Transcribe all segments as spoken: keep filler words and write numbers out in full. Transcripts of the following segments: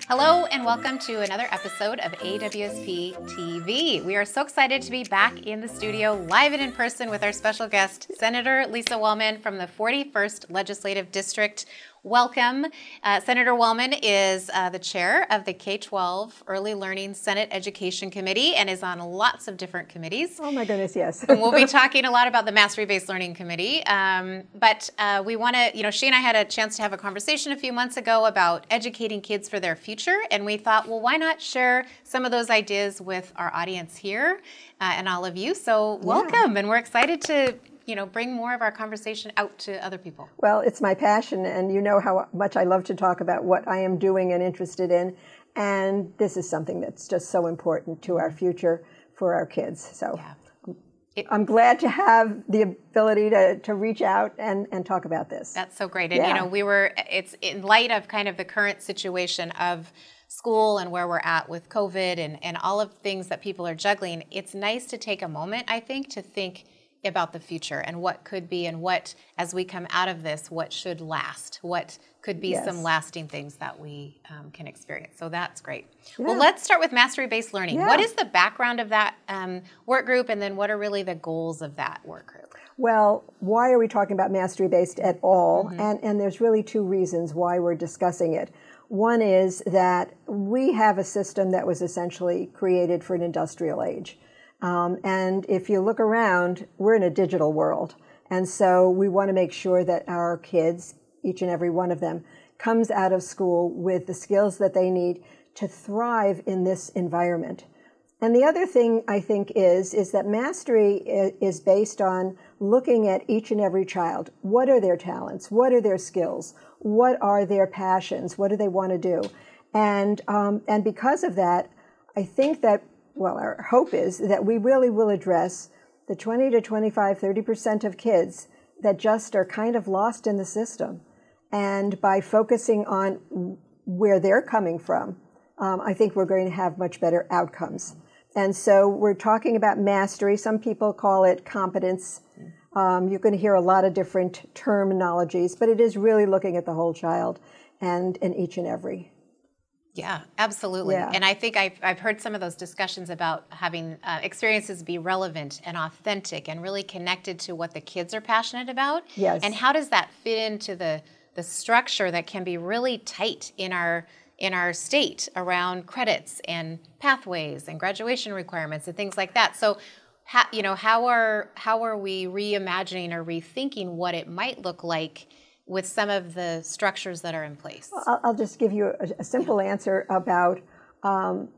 Hello and welcome to another episode of A W S P T V. We are so excited to be back in the studio live and in person with our special guest, Senator Lisa Wellman from the forty-first Legislative District. Welcome. Uh, Senator Wellman is uh, the chair of the K twelve Early Learning Senate Education Committee and is on lots of different committees. Oh my goodness, yes. And we'll be talking a lot about the Mastery-Based Learning Committee. Um, but uh, we want to, you know, she and I had a chance to have a conversation a few months ago about educating kids for their future. And we thought, well, why not share some of those ideas with our audience here uh, and all of you? So welcome. Yeah. And we're excited to you know, bring more of our conversation out to other people. Well, it's my passion, and you know how much I love to talk about what I am doing and interested in, and this is something that's just so important to our future for our kids. So yeah. it, I'm glad to have the ability to, to reach out and, and talk about this. That's so great. And, yeah. you know, we were, it's in light of kind of the current situation of school and where we're at with COVID and, and all of the things that people are juggling, it's nice to take a moment, I think, to think about the future and what could be and what, as we come out of this, what should last, what could be yes. some lasting things that we um, can experience. So that's great. Yeah. Well, let's start with Mastery-Based Learning. Yeah. What is the background of that um, work group, and then what are really the goals of that work group? Well, why are we talking about Mastery-Based at all? Mm-hmm. And, and there's really two reasons why we're discussing it. One is that we have a system that was essentially created for an industrial age. Um, and if you look around, we're in a digital world. And so we want to make sure that our kids, each and every one of them, comes out of school with the skills that they need to thrive in this environment. And the other thing I think is, is that mastery is based on looking at each and every child. What are their talents? What are their skills? What are their passions? What do they want to do? And, um, and because of that, I think that well, our hope is that we really will address the twenty to twenty-five, thirty percent of kids that just are kind of lost in the system. And by focusing on where they're coming from, um, I think we're going to have much better outcomes. And so we're talking about mastery. Some people call it competence. Um, you're going to hear a lot of different terminologies, but it is really looking at the whole child and, and each and every. Yeah, absolutely. Yeah. And I think I've, I've heard some of those discussions about having uh, experiences be relevant and authentic and really connected to what the kids are passionate about. Yes. And how does that fit into the, the structure that can be really tight in our in our state around credits and pathways and graduation requirements and things like that. So, ha, you know, how are how are we reimagining or rethinking what it might look like with some of the structures that are in place? I'll, I'll just give you a, a simple yeah. answer about um,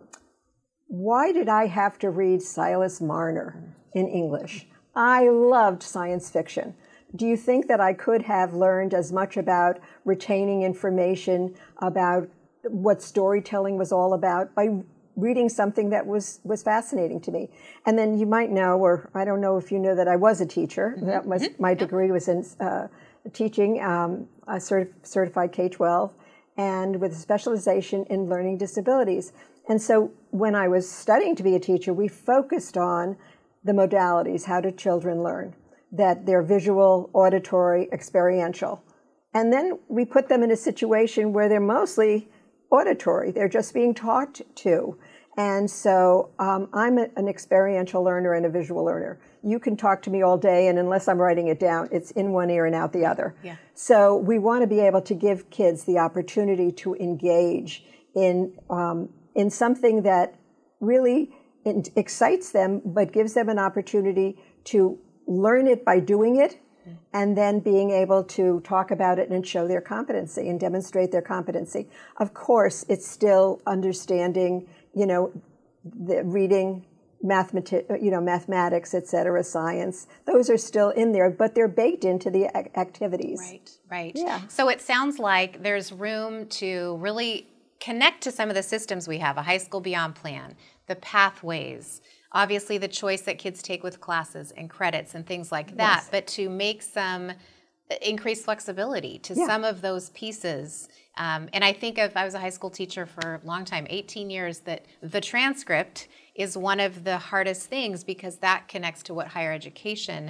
why did I have to read Silas Marner in English? I loved science fiction. Do you think that I could have learned as much about retaining information, about what storytelling was all about, by reading something that was, was fascinating to me? And then you might know, or I don't know if you know that I was a teacher. Mm-hmm. That was, my degree was in uh, teaching, um, a certif certified K twelve, and with a specialization in learning disabilities. And so when I was studying to be a teacher, we focused on the modalities. How do children learn? That they're visual, auditory, experiential. And then we put them in a situation where they're mostly auditory. They're just being taught to. And so um, I'm a, an experiential learner and a visual learner. You can talk to me all day, and unless I'm writing it down, it's in one ear and out the other. Yeah. So we want to be able to give kids the opportunity to engage in, um, in something that really excites them, but gives them an opportunity to learn it by doing it, and then being able to talk about it and show their competency and demonstrate their competency. Of course, it's still understanding, you know, the reading, mathemati you know, mathematics, et cetera, science. Those are still in there, but they're baked into the ac activities. Right, right. Yeah. So it sounds like there's room to really connect to some of the systems we have, a high school beyond plan, the pathways, obviously the choice that kids take with classes and credits and things like that, yes. but to make some increased flexibility to yeah. some of those pieces. Um, and I think if I was a high school teacher for a long time, eighteen years, that the transcript is one of the hardest things because that connects to what higher education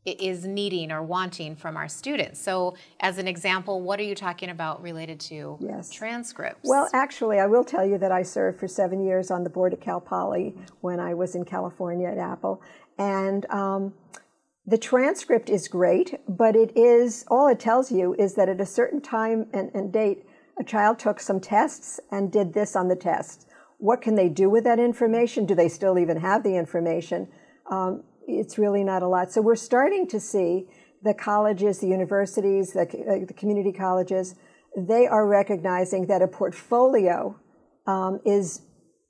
is needing or wanting from our students. So as an example, what are you talking about related to yes. transcripts? Well, actually, I will tell you that I served for seven years on the board at Cal Poly when I was in California at Apple. And um, the transcript is great, but it is, all it tells you is that at a certain time and, and date, a child took some tests and did this on the test. What can they do with that information? Do they still even have the information? Um, it's really not a lot. So we're starting to see the colleges, the universities, the, uh, the community colleges, they are recognizing that a portfolio um, is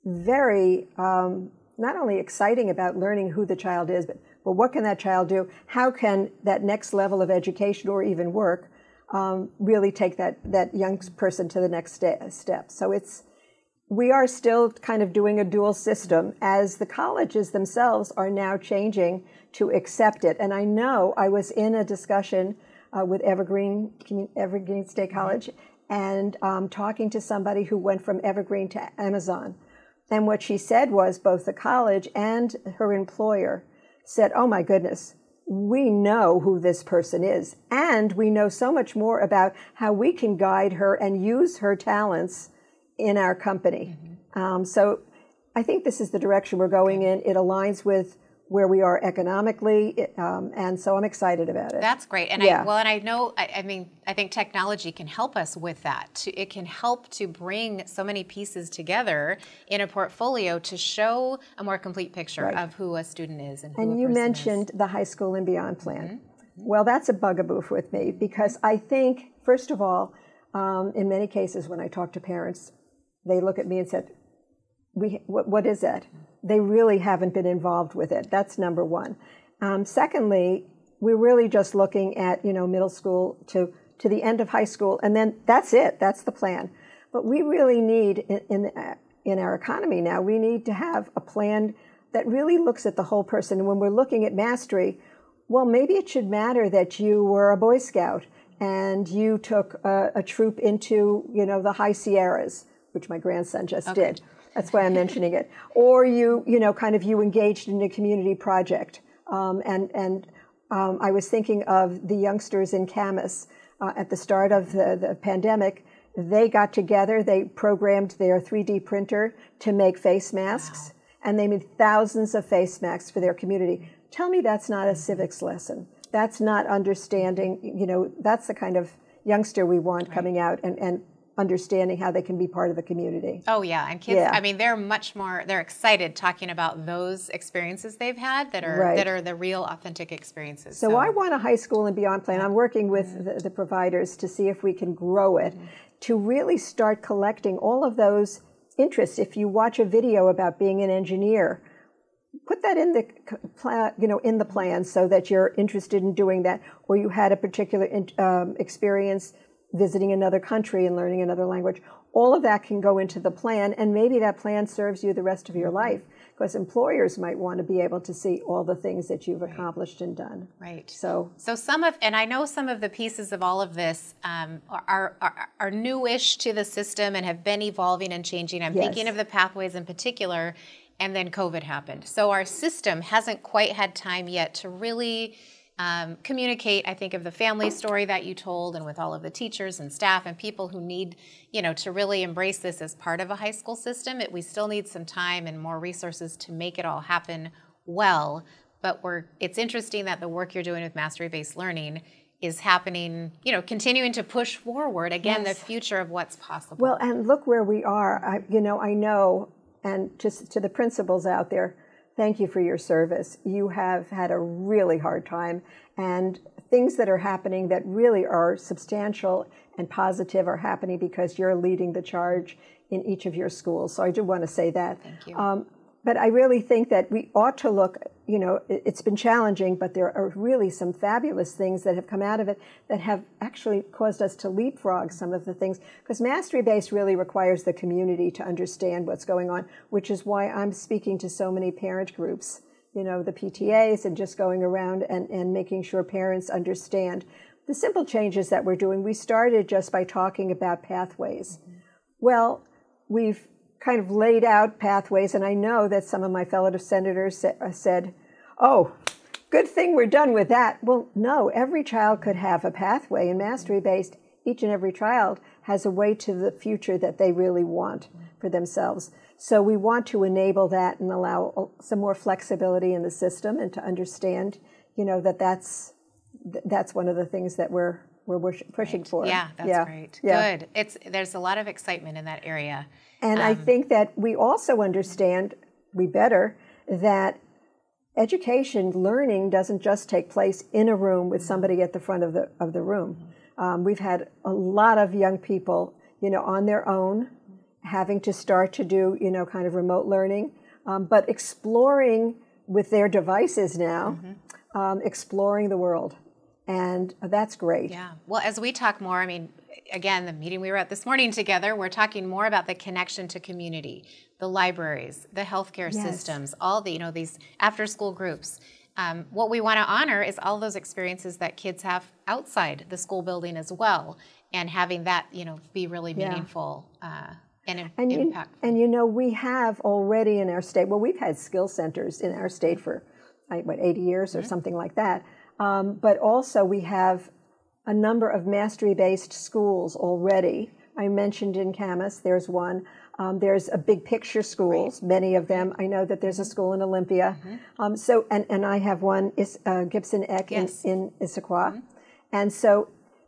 very um, not only exciting about learning who the child is, but, but what can that child do? How can that next level of education or even work um, really take that, that young person to the next st- step? So it's, we are still kind of doing a dual system as the colleges themselves are now changing to accept it. And I know I was in a discussion uh, with Evergreen, Evergreen State College and um, talking to somebody who went from Evergreen to Amazon. And what she said was both the college and her employer said, oh my goodness, we know who this person is. And we know so much more about how we can guide her and use her talents in our company. Mm-hmm. um, so I think this is the direction we're going in. It aligns with where we are economically, it, um, and so I'm excited about it. That's great. And yeah. I, well, and I know, I, I mean, I think technology can help us with that. To, it can help to bring so many pieces together in a portfolio to show a more complete picture right. of who a student is and who and a you person mentioned is. The high school and beyond plan. Mm-hmm. Mm-hmm. Well, that's a bugaboo with me because I think, first of all, um, in many cases when I talk to parents, they look at me and said, "We, what, what is that?" They really haven't been involved with it. That's number one. Um, secondly, we're really just looking at, you know, middle school to, to the end of high school, and then that's it. That's the plan. But we really need, in, in, in our economy now, we need to have a plan that really looks at the whole person. And when we're looking at mastery, well, maybe it should matter that you were a Boy Scout and you took a, a troop into, you know, the high Sierras, which my grandson just okay. did. That's why I'm mentioning it. Or you, you know, kind of you engaged in a community project. Um, and and um, I was thinking of the youngsters in Camas uh, at the start of the, the pandemic. They got together, they programmed their three D printer to make face masks, wow. and they made thousands of face masks for their community. Tell me that's not a civics lesson. That's not understanding, you know, that's the kind of youngster we want right. coming out and, and understanding how they can be part of the community. Oh yeah, and kids, yeah. I mean, they're much more, they're excited talking about those experiences they've had that are right. that are the real authentic experiences. So, so I want a high school and beyond plan. I'm working with mm-hmm. the, the providers to see if we can grow it, mm-hmm. to really start collecting all of those interests. If you watch a video about being an engineer, put that in the, you know, in the plan so that you're interested in doing that, or you had a particular um, experience visiting another country and learning another language. All of that can go into the plan, and maybe that plan serves you the rest of your life, because employers might want to be able to see all the things that you've right. accomplished and done. Right. So, so some of, and I know some of the pieces of all of this um, are, are are newish to the system and have been evolving and changing. I'm yes. thinking of the pathways in particular, and then COVID happened. So our system hasn't quite had time yet to really Um, communicate, I think, of the family story that you told, and with all of the teachers and staff and people who need, you know, to really embrace this as part of a high school system. It, we still need some time and more resources to make it all happen well. But we're, it's interesting that the work you're doing with mastery-based learning is happening, you know, continuing to push forward, again, yes. the future of what's possible. Well, and look where we are. I, you know, I know, and just to the principals out there, thank you for your service. You have had a really hard time, and things that are happening that really are substantial and positive are happening because you're leading the charge in each of your schools. So I do want to say that. Thank you. Um, but I really think that we ought to look, you know, it's been challenging, but there are really some fabulous things that have come out of it that have actually caused us to leapfrog some of the things. Because mastery-based really requires the community to understand what's going on, which is why I'm speaking to so many parent groups, you know, the P T As, and just going around and, and making sure parents understand the simple changes that we're doing. We started just by talking about pathways. Mm-hmm. Well, we've kind of laid out pathways, and I know that some of my fellow senators sa- said, oh, good thing we're done with that. Well, no, every child could have a pathway, and mastery-based, each and every child has a way to the future that they really want for themselves. So we want to enable that and allow some more flexibility in the system, and to understand, you know, that that's that's one of the things that we're we're pushing right. for. Yeah, that's yeah. great. Yeah. Good. It's there's a lot of excitement in that area. And um, I think that we also understand, we better, that education, learning doesn't just take place in a room with somebody at the front of the of the room. Um, we've had a lot of young people, you know, on their own, having to start to do, you know, kind of remote learning, um, but exploring with their devices now, mm-hmm. um, exploring the world. And that's great. Yeah. Well, as we talk more, I mean, again, the meeting we were at this morning together, we're talking more about the connection to community, the libraries, the healthcare yes. systems, all the, you know, these after-school groups. Um, what we want to honor is all those experiences that kids have outside the school building as well, and having that, you know, be really meaningful uh, and, and impactful. You, and, you know, we have already in our state, well, we've had skill centers in our state for, what, eighty years or mm-hmm. something like that. Um, but also we have a number of mastery-based schools already. I mentioned in Camas, there's one. Um, there's a big picture schools, right. many of them. I know that there's a school in Olympia. Mm-hmm. um, so, and, and I have one, is, uh, Gibson Eck yes. in, in Issaquah. Mm-hmm. And so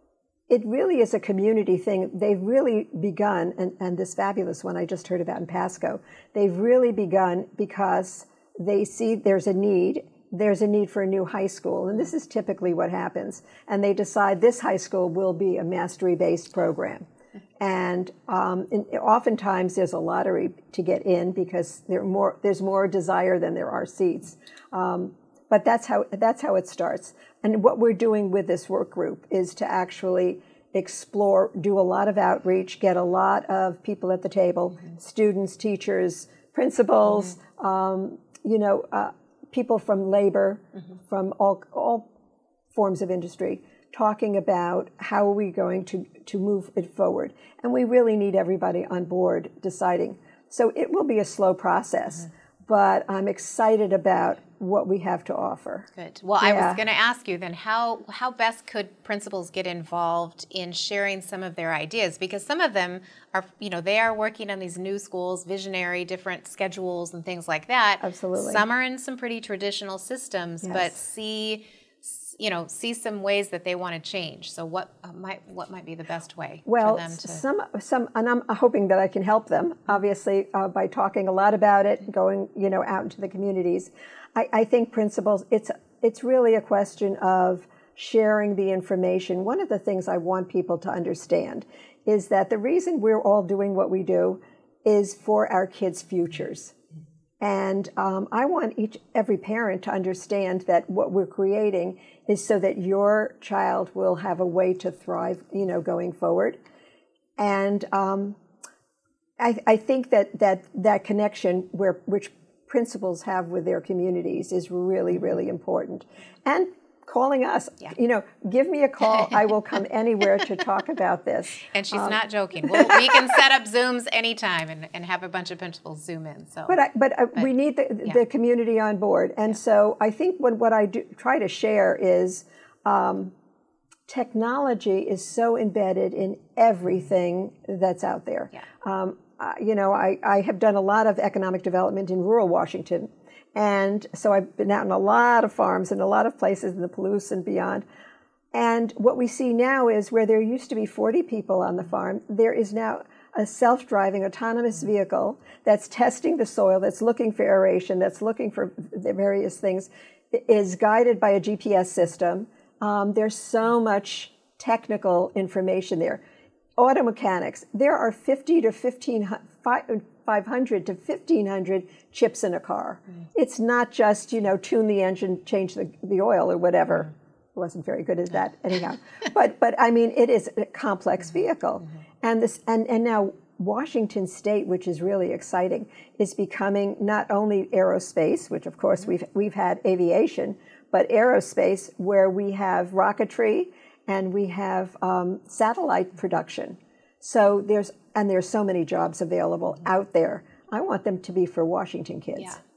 it really is a community thing. They've really begun, and, and this fabulous one I just heard about in Pasco, they've really begun because they see there's a need. There's a need for a new high school, and this is typically what happens. And they decide this high school will be a mastery-based program. And um, in, oftentimes there's a lottery to get in because there are more, there's more desire than there are seats. Um, but that's how, that's how it starts. And what we're doing with this work group is to actually explore, do a lot of outreach, get a lot of people at the table, mm-hmm. students, teachers, principals, mm-hmm. um, you know, uh, people from labor, mm-hmm. from all, all forms of industry, talking about how are we going to, to move it forward. And we really need everybody on board deciding. So it will be a slow process, mm-hmm. but I'm excited about what we have to offer. Good. Well, yeah. I was going to ask you then, how, how best could principals get involved in sharing some of their ideas? Because some of them are, you know, they are working on these new schools, visionary, different schedules and things like that. Absolutely. Some are in some pretty traditional systems, yes. but see, you know, see some ways that they want to change. So what might, what might be the best way well, for them to... some, some, and I'm hoping that I can help them, obviously, uh, by talking a lot about it, going, you know, out into the communities. I, I think principals, it's, it's really a question of sharing the information. One of the things I want people to understand is that the reason we're all doing what we do is for our kids' futures. And um, I want each, every parent to understand that what we're creating is so that your child will have a way to thrive, you know, going forward. And um, I, I think that, that that connection where which principals have with their communities is really, really important. And calling us, yeah. you know, give me a call. I will come anywhere to talk about this. And she's um, not joking. We'll, we can set up Zooms anytime and, and have a bunch of principals Zoom in. So, But I, but, uh, but we need the, yeah. the community on board. And yeah. so I think what, what I do, try to share is um, technology is so embedded in everything that's out there. Yeah. Um, uh, you know, I, I have done a lot of economic development in rural Washington. And so I've been out in a lot of farms and a lot of places in the Palouse and beyond. And what we see now is where there used to be forty people on the farm, there is now a self-driving autonomous vehicle that's testing the soil, that's looking for aeration, that's looking for the various things, is guided by a G P S system. Um, there's so much technical information there. Auto mechanics, there are fifty to fifteen, five hundred to fifteen hundred chips in a car. Mm. It's not just, you know, tune the engine, change the, the oil or whatever. Mm. I wasn't very good at that anyhow. but, but I mean, it is a complex vehicle. Mm-hmm. And, this, and, and now Washington State, which is really exciting, is becoming not only aerospace, which of course mm-hmm. we've, we've had aviation, but aerospace where we have rocketry and we have um, satellite production. So there's, and there's so many jobs available out there. I want them to be for Washington kids. Yeah.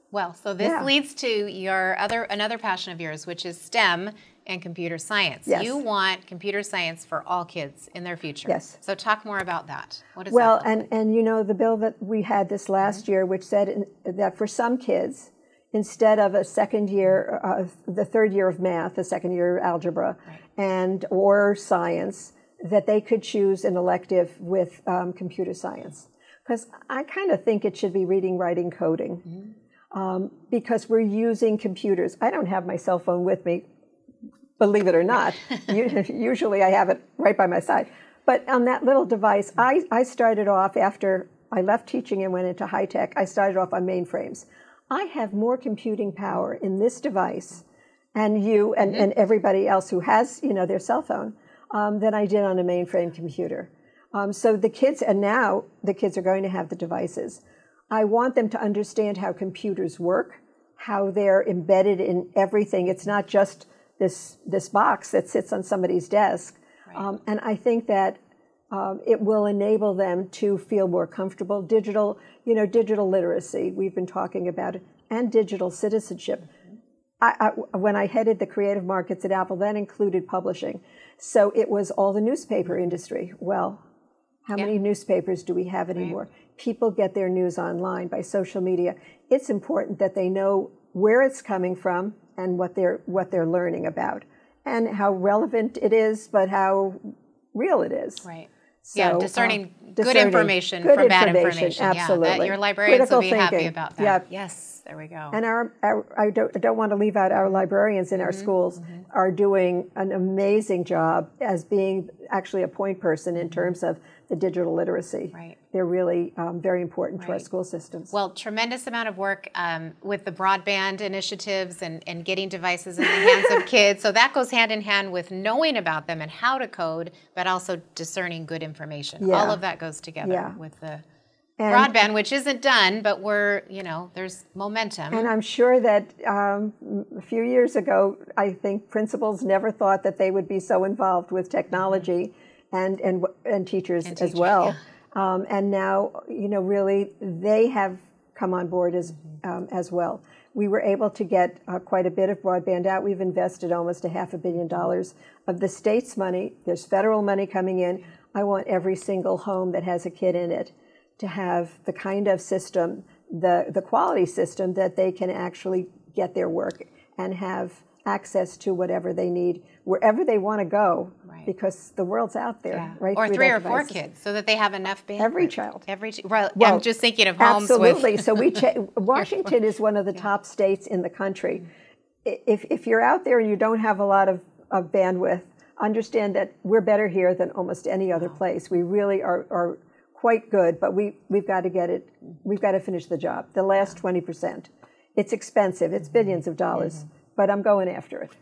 Well, so this Yeah. leads to your other another passion of yours, which is STEM and computer science. Yes. You want computer science for all kids in their future. Yes. So talk more about that. What does Well, that look and, like? and you know, the bill that we had this last mm-hmm. year, which said in, that for some kids, instead of a second year, uh, the third year of math, the second year of algebra, right. and or science, that they could choose an elective with um, computer science. Because I kind of think it should be reading, writing, coding. Mm-hmm. um, because we're using computers. I don't have my cell phone with me, believe it or not. Usually I have it right by my side. But on that little device, I, I started off after I left teaching and went into high tech, I started off on mainframes. I have more computing power in this device, and you and, mm-hmm. and everybody else who has, you know, their cell phone, um, than I did on a mainframe computer. Um, so the kids, and now the kids are going to have the devices. I want them to understand how computers work, how they're embedded in everything. It's not just this this box that sits on somebody's desk. Right. Um, and I think that um, it will enable them to feel more comfortable. Digital, you know, digital literacy, we've been talking about it, and digital citizenship. Mm-hmm. I, I, when I headed the creative markets at Apple, that included publishing. So it was all the newspaper industry. Well, how yeah. many newspapers do we have anymore? Right. People get their news online by social media. It's important that they know where it's coming from and what they're what they're learning about, and how relevant it is, but how real it is. Right. So, yeah, discerning, uh, good discerning information good from information, bad information. Absolutely. Yeah, that your librarians Critical will be thinking. happy about that. Yeah. Yes, there we go. And our, our I don't I don't want to leave out our librarians in mm-hmm. our schools mm-hmm. are doing an amazing job as being actually a point person in terms of the digital literacy. Right. They're really um, very important right. to our school systems. Well, tremendous amount of work um, with the broadband initiatives and, and getting devices in the hands of kids. So that goes hand in hand with knowing about them and how to code, but also discerning good information. Yeah. All of that goes together yeah. with the and, broadband, which isn't done, but we're, you know, there's momentum. And I'm sure that um, a few years ago, I think principals never thought that they would be so involved with technology mm-hmm. and, and, and teachers and as teachers, well. Yeah. Um, and now, you know, really, they have come on board as um, as well. We were able to get uh, quite a bit of broadband out. We've invested almost a half a billion dollars of the state's money. There's federal money coming in. I want every single home that has a kid in it to have the kind of system, the, the quality system that they can actually get their work and have access to whatever they need, wherever they want to go, right. because the world's out there. Yeah. Right or three or devices. four kids, so that they have enough bandwidth. Every child. Every ch well, well, I'm just thinking of homes absolutely. with... So we Washington is one of the yeah. top states in the country. If, if you're out there and you don't have a lot of, of bandwidth, understand that we're better here than almost any other wow. place. We really are, are quite good, but we, we've got to get it, we've got to finish the job. The last twenty percent. It's expensive. It's billions of dollars, mm-hmm. but I'm going after it.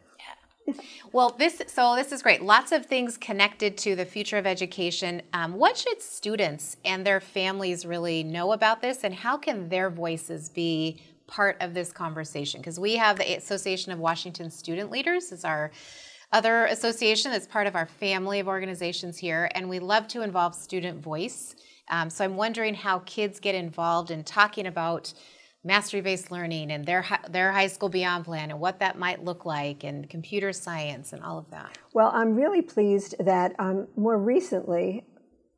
Well, this so this is great. Lots of things connected to the future of education. Um, what should students and their families really know about this, and how can their voices be part of this conversation? Because we have the Association of Washington Student Leaders as our other association that's part of our family of organizations here, and we love to involve student voice. Um, so I'm wondering how kids get involved in talking about mastery-based learning and their their high school beyond plan and what that might look like, and computer science and all of that. Well, I'm really pleased that um, more recently,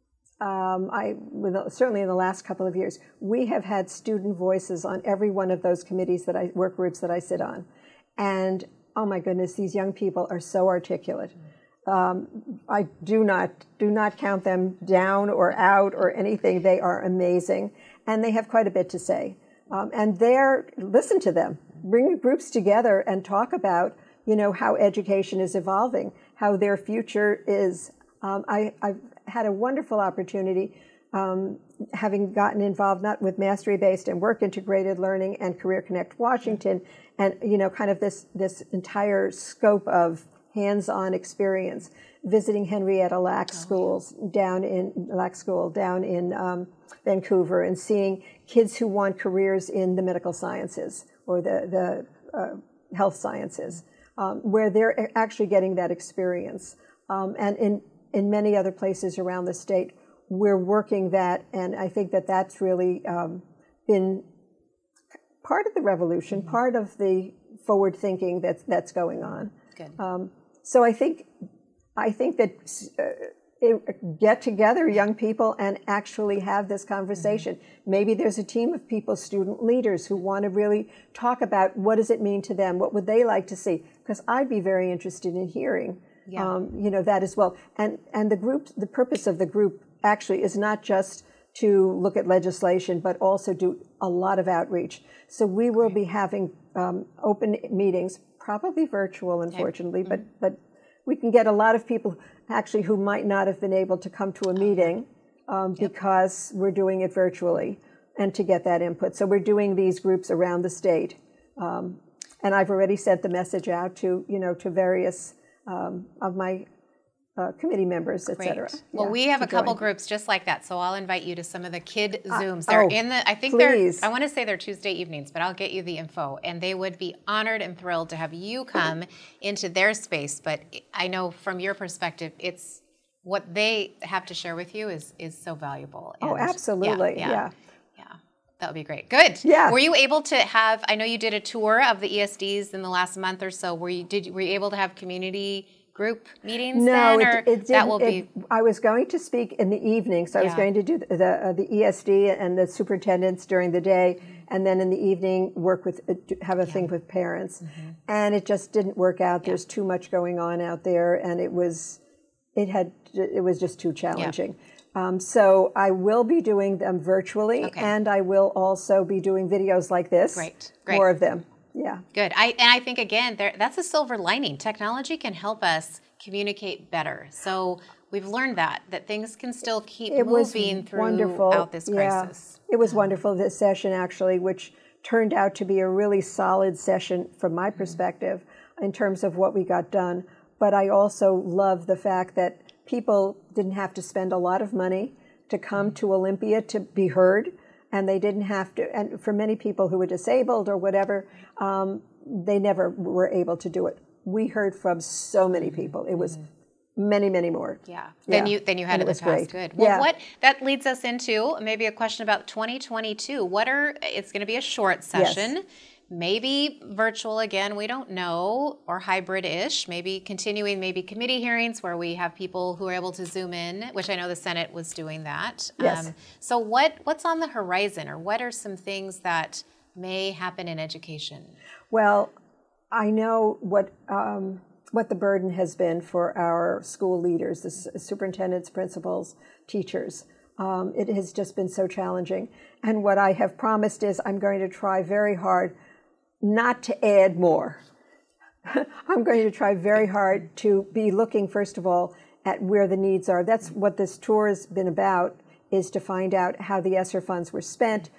um, I certainly in the last couple of years, we have had student voices on every one of those committees that I work groups that I sit on, and oh my goodness, these young people are so articulate. Um, I do not do not count them down or out or anything. They are amazing, and they have quite a bit to say. Um, and there, listen to them, bring groups together and talk about, you know, how education is evolving, how their future is. Um, I, I've had a wonderful opportunity, um, having gotten involved not with mastery-based and work-integrated learning and Career Connect Washington, and, you know, kind of this, this entire scope of hands-on experience, visiting Henrietta Lack schools down in Lack School down in um, Vancouver, and seeing kids who want careers in the medical sciences or the the uh, health sciences, um, where they're actually getting that experience. Um, and in in many other places around the state, we're working that, and I think that that's really um, been part of the revolution, mm-hmm. part of the forward thinking that's that's going on. Good. Um, so I think I think that uh, it, get together, young people, and actually have this conversation. Mm-hmm. Maybe there's a team of people, student leaders, who want to really talk about what does it mean to them, what would they like to see? Because I'd be very interested in hearing, yeah. um, you know, that as well. And and the group, the purpose of the group actually is not just to look at legislation, but also do a lot of outreach. So we will be having um, open meetings, probably virtual, unfortunately, okay. mm-hmm. but but we can get a lot of people actually who might not have been able to come to a meeting um, yep. because we're doing it virtually, and to get that input. So we're doing these groups around the state, um, and I've already sent the message out to you know to various um, of my. Uh, committee members, et cetera. Well, yeah, we have a couple join. groups just like that, so I'll invite you to some of the kid Zooms. They're oh, in the, I think please. they're, I want to say they're Tuesday evenings, but I'll get you the info. And they would be honored and thrilled to have you come into their space. But I know from your perspective, it's what they have to share with you is is so valuable. And oh, absolutely, yeah. yeah. yeah. yeah. That would be great. Good. Yeah. Were you able to have, I know you did a tour of the E S Ds in the last month or so. Were you, did, were you able to have community group meetings no, then, it, or it didn't, that will it, be? I was going to speak in the evening, so I yeah. was going to do the the, uh, the E S D and the superintendents during the day, mm-hmm. and then in the evening work with uh, have a yeah. thing with parents, mm-hmm. and it just didn't work out. Yeah. There's too much going on out there, and it was it had it was just too challenging. Yeah. Um, so I will be doing them virtually, okay. and I will also be doing videos like this. Great, great. More of them. Yeah. Good. I and I think again, there, that's a silver lining. Technology can help us communicate better. So we've learned that that things can still keep it moving throughout this crisis. Yeah. It was um, wonderful, this session actually, which turned out to be a really solid session from my perspective mm-hmm. in terms of what we got done. But I also love the fact that people didn't have to spend a lot of money to come to Olympia to be heard. And they didn't have to, and for many people who were disabled or whatever, um, they never were able to do it. We heard from so many people. It was mm-hmm. many, many more. Yeah. yeah. Than you than you had and in the past. Great. Good. Well, yeah. what that leads us into maybe a question about twenty twenty-two. What are? It's going to be a short session. Yes. Maybe virtual again, we don't know, or hybrid-ish, maybe continuing maybe committee hearings where we have people who are able to Zoom in, which I know the Senate was doing that. Yes. Um, so what what's on the horizon, or what are some things that may happen in education? Well, I know what um, what the burden has been for our school leaders, the superintendents, principals, teachers. Um, it has just been so challenging. And what I have promised is I'm going to try very hard not to add more. I'm going to try very hard to be looking, first of all, at where the needs are. That's what this tour has been about, is to find out how the ESSER funds were spent.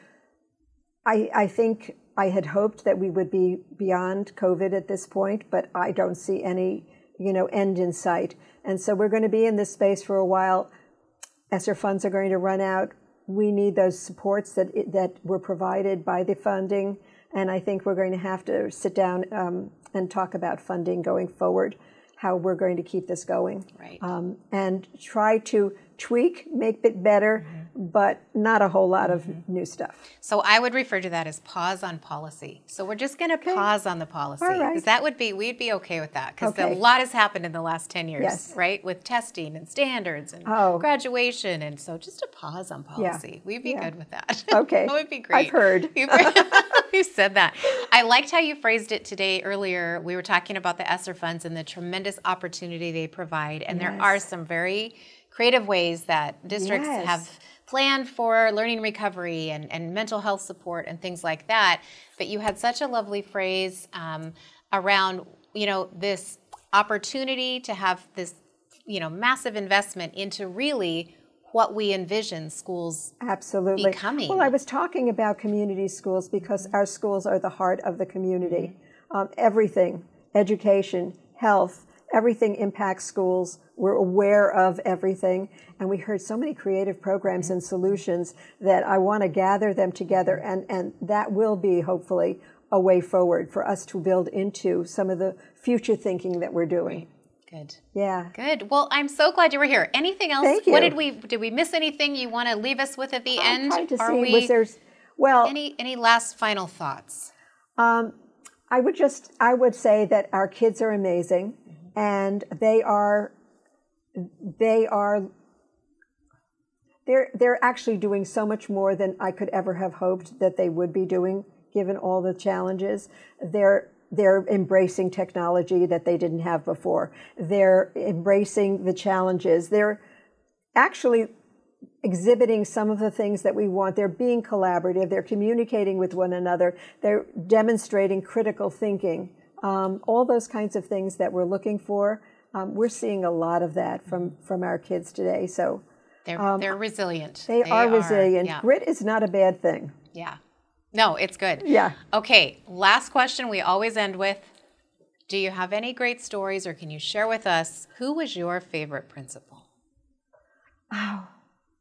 I, I think I had hoped that we would be beyond COVID at this point, but I don't see any, you know, end in sight. And so we're going to be in this space for a while. ESSER funds are going to run out. We need those supports that that were provided by the funding. And I think we're going to have to sit down um, and talk about funding going forward, how we're going to keep this going. Right. Um, and try to tweak, make it better, mm-hmm. but not a whole lot mm-hmm. of new stuff. So I would refer to that as pause on policy. So we're just going to okay. pause on the policy. All right. Because that would be, we'd be okay with that. Because okay. a lot has happened in the last ten years, yes. right? With testing and standards and oh. graduation. And so just a pause on policy. Yeah. We'd be yeah. good with that. Okay. That would be great. I've heard. You said that. I liked how you phrased it today earlier. We were talking about the ESSER funds and the tremendous opportunity they provide. And yes. there are some very creative ways that districts yes. have planned for learning recovery and, and mental health support and things like that. But you had such a lovely phrase um, around, you know, this opportunity to have this, you know, massive investment into really what we envision schools absolutely becoming. Well, I was talking about community schools because mm-hmm. our schools are the heart of the community. Mm-hmm. um, everything, education, health, everything impacts schools. We're aware of everything. And we heard so many creative programs mm-hmm. and solutions that I want to gather them together. And, and that will be, hopefully, a way forward for us to build into some of the future thinking that we're doing. Right. Good. Yeah. Good. Well, I'm so glad you were here. Anything else? Thank you. What did we, did we miss anything you want to leave us with at the I'm end? trying to Are see, we... was there, Well, any any last final thoughts? Um, I would just, I would say that our kids are amazing, mm-hmm. and they are, they are, they're, they're actually doing so much more than I could ever have hoped that they would be doing, given all the challenges. They're, they're embracing technology that they didn't have before. They're embracing the challenges. They're actually exhibiting some of the things that we want. They're being collaborative. They're communicating with one another. They're demonstrating critical thinking. Um, all those kinds of things that we're looking for. Um, we're seeing a lot of that from, from our kids today. So they're, um, they're resilient. They, they are, are resilient. Yeah. Grit is not a bad thing. Yeah. No, it's good. Yeah. Okay, last question we always end with. Do you have any great stories, or can you share with us who was your favorite principal? Oh.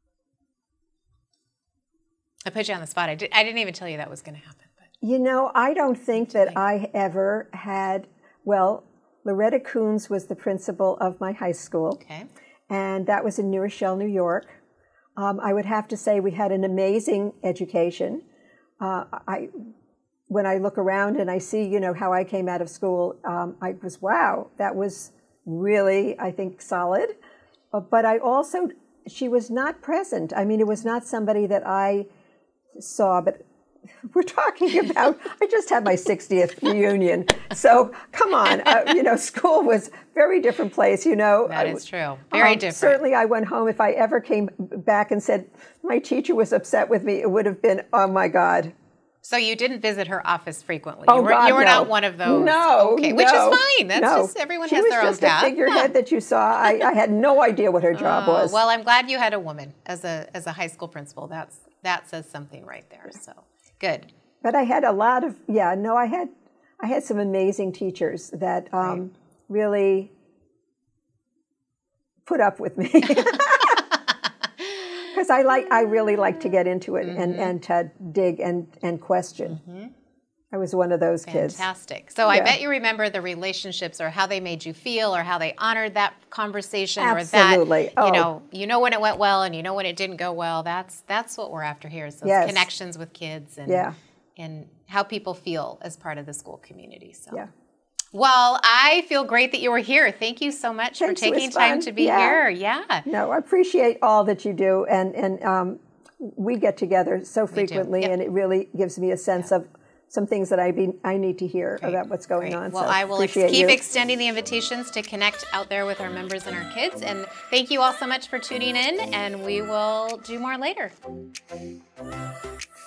I put you on the spot. I, did, I didn't even tell you that was going to happen. But you know, I don't think that think? I ever had, well, Loretta Coons was the principal of my high school. Okay. And that was in New Rochelle, New York. Um, I would have to say we had an amazing education. Uh, I, when I look around and I see, you know, how I came out of school, um, I was, wow, that was really, I think, solid. Uh, but I also, she was not present. I mean, it was not somebody that I saw, but we're talking about, I just had my sixtieth reunion. So come on, uh, you know, school was a very different place, you know. That is true. Very um, different. Certainly I went home. If I ever came back and said, my teacher was upset with me, it would have been, oh my God. So you didn't visit her office frequently. Oh, you were, God, you were no. not one of those. No, okay, no, which is fine. That's no. just, everyone she has their own path. She was just a figurehead yeah. that you saw. I, I had no idea what her job uh, was. Well, I'm glad you had a woman as a as a high school principal. That's that says something right there. So good. But I had a lot of, yeah, no, I had I had some amazing teachers that um, right. really put up with me. Because I like, I really like to get into it mm-hmm. and, and to dig and, and question. Mm-hmm. I was one of those Fantastic. kids. Fantastic. So yeah. I bet you remember the relationships, or how they made you feel, or how they honored that conversation. Absolutely. Or that, you oh. know, you know when it went well and you know when it didn't go well. That's that's what we're after here, is those yes. connections with kids and, yeah. and how people feel as part of the school community. So. Yeah. Well, I feel great that you were here. Thank you so much Thanks, for taking time fun. to be yeah. here. Yeah. No, I appreciate all that you do. And, and um, we get together so frequently, yep. and it really gives me a sense yep. of some things that I be, I need to hear Great. about what's going Great. on. Well, so I will ex keep you. extending the invitations to connect out there with our members and our kids. And thank you all so much for tuning in, and we will do more later.